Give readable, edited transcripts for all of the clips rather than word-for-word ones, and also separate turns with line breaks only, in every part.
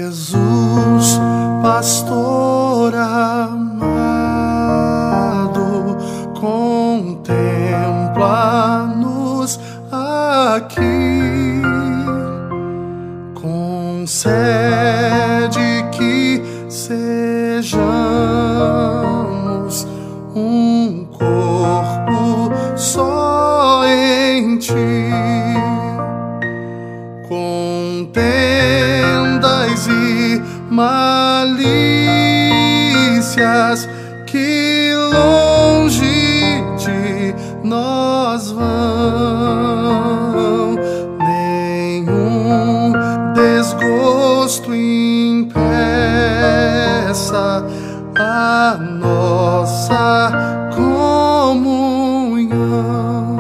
Jesus, pastor amado, contempla-nos aqui, concede que sejamos um corpo só em ti, contendas e malícias que longe de nós vão, nenhum desgosto impeça a nossa comunhão,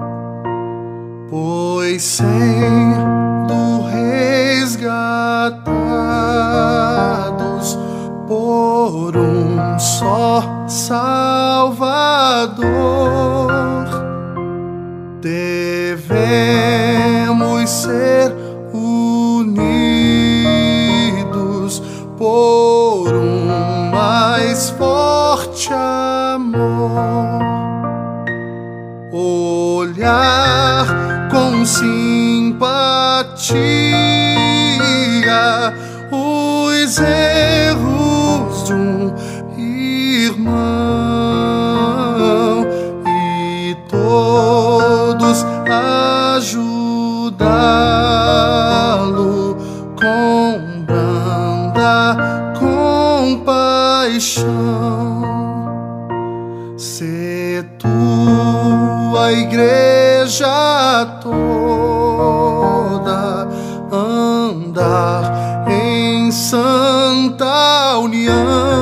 pois sendo resgatados por um só Salvador, devemos ser unidos por um mais forte amor, olhar com simpatia os erros de um irmão e todos ajudá-lo com branda compaixão. Se tua igreja toda andar em santa união,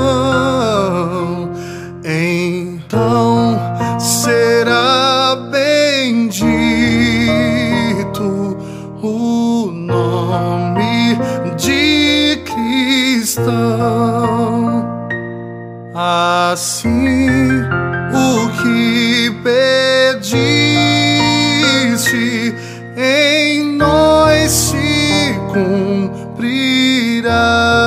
então será bendito o nome de cristão. Assim o que pediste em nós se cumprirá.